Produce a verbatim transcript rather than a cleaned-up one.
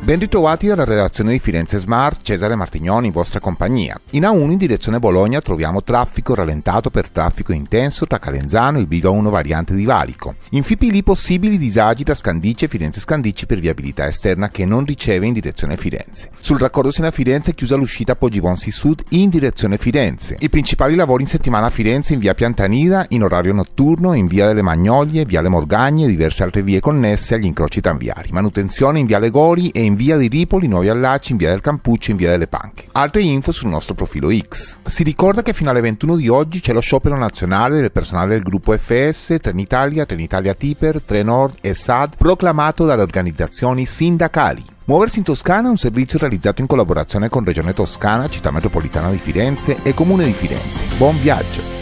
Ben ritrovati dalla redazione di Firenze Smart, Cesare Martignoni in vostra compagnia. In A uno in direzione Bologna troviamo traffico rallentato per traffico intenso tra Calenzano e il bivio uno variante di Valico. In F I P I L possibili disagi da Scandicci e Firenze Scandicci per viabilità esterna che non riceve in direzione Firenze. Sul raccordo Siena-Firenze è chiusa l'uscita Poggibonsi Sud in direzione Firenze. I principali lavori in settimana a Firenze in via Piantanida, in orario notturno, in via delle Magnolie, via Le Morgagne e diverse altre vie connesse agli incroci tranviari. Manutenzione in via Legori e in via di Ripoli, nuovi allacci in via del Campuccio e in via delle Panche. Altre info sul nostro profilo X. Si ricorda che fino alle ventuno di oggi c'è lo sciopero nazionale del personale del gruppo F S, Trenitalia, Trenitalia Tiper, Trenord e S A D proclamato dalle organizzazioni sindacali. Muoversi in Toscana è un servizio realizzato in collaborazione con Regione Toscana, Città Metropolitana di Firenze e Comune di Firenze. Buon viaggio!